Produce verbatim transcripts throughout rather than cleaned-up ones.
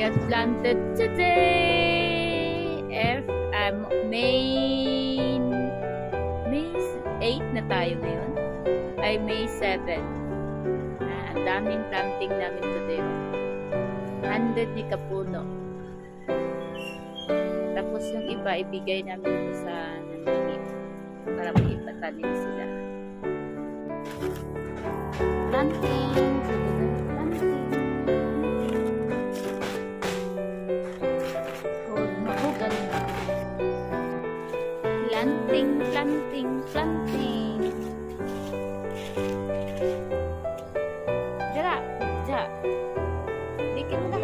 get planted today. F, um, May, May eight na tayo ngayon. Ay, May seven. Ah, ang daming planting namin today. one hundred ni kapuno. Tapos yung iba, ibigay namin sa naningin para may ipatanim sila. Planting. Planting, planting, planting. Dira, dira. Dikit mo na.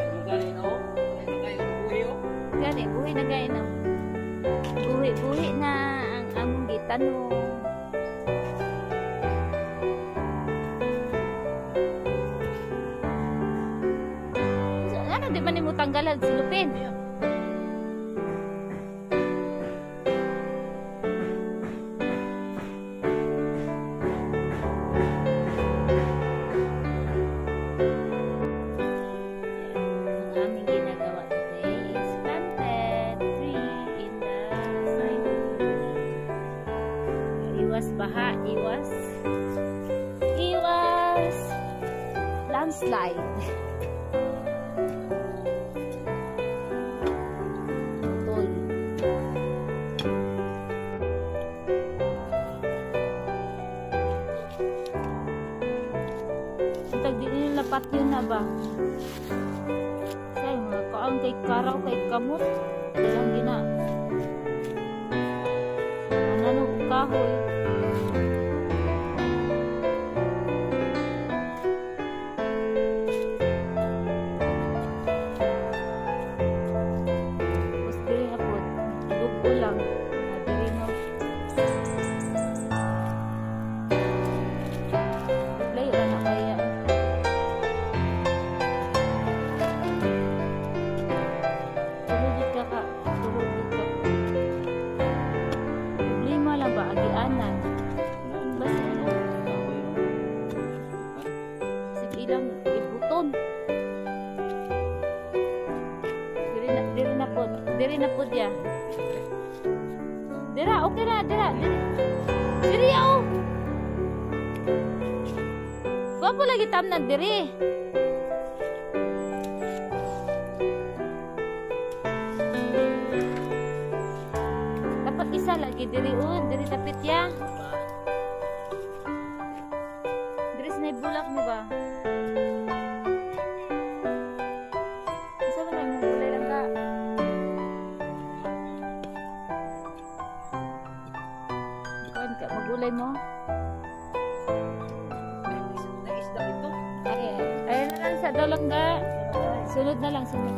Gani, buhi na gaya na. Buhi, buhi na ang among gitanong. So, ano, di ba ni mo tanggalan silupin? Iwas baha, iwas iwas landslide. Betul. Intag din yung lapat yun na ba? Say, mga kaang kay karaw kay kamot. Dalang gina. Ano kahoy. Ilang ibuton. Diri na, diri na po. Diri na po dia. Dira, okay na, dira. Diri, diri oh. Wa po lagi tamnan diri. Dapat isa lagi diri oh, diri tapit ya. Diri sa bulak mo ba? Magulay mo? Naisda ito? Ay, ay na lang sa dolog nga. Sunod na lang, sunod.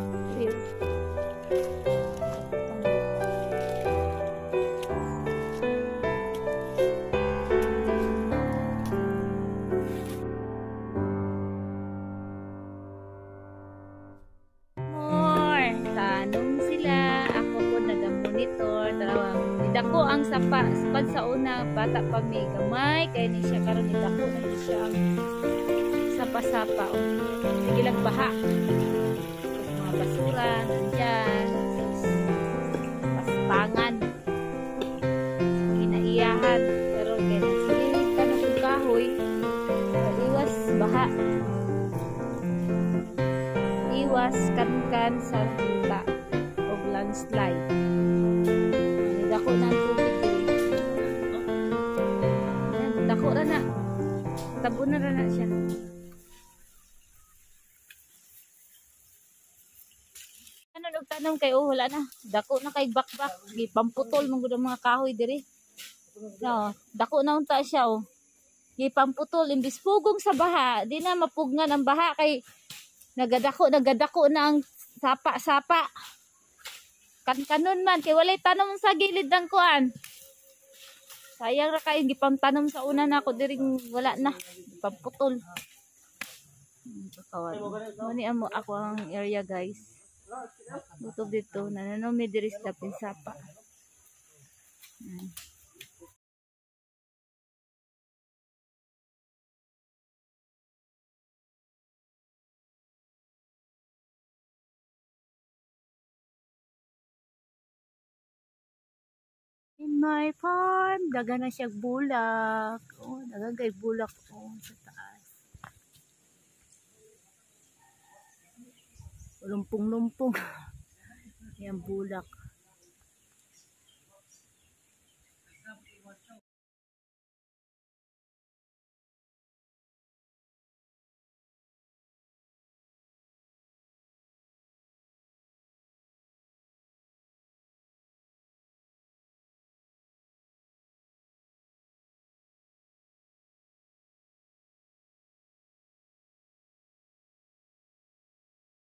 More. Tanong sila. Ako po nag-monitor. Dalawang dako ang sapa span sa una bata pa mi gamay kay ni siya karon ni dako na ni siya ang sapa-sapa o sige lang baha mga basura nandiyan paspangan inaiyahan pero kay nagsilid ka na kung kahoy iwas baha iwas kan-kan sa lupa o landslide. Dako na ang tubig diri. Dako ra na. Tabo na ra na siya. Ano og tanom kay oh wala na. Dako na kay bakbak. Gipamputol mong gud mga kahoy diri. No, dako na unta siya oh. Gipamputol imbis pugong sa baha, di na mapugnan ang baha kay nagadako nagadako na ang sapa-sapa. Kan-kanon man kay walay tanom sa gilid ng kuan. Sayang ra kay gipamtanom sa una na ako diring wala na. Pamputol. Kawan. Muni amo ako ang area guys. Buto dito nananomi diri sa pinsapa. Hmm. my farm. Daga na siya bulak. Oh, daga kay bulak oh sa taas. Lumpong-lumpong. Yan bulak.